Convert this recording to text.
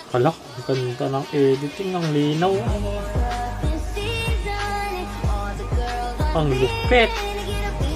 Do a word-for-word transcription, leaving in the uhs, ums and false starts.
Hala, ang ganda ng editing, ang linaw. Ang lupit.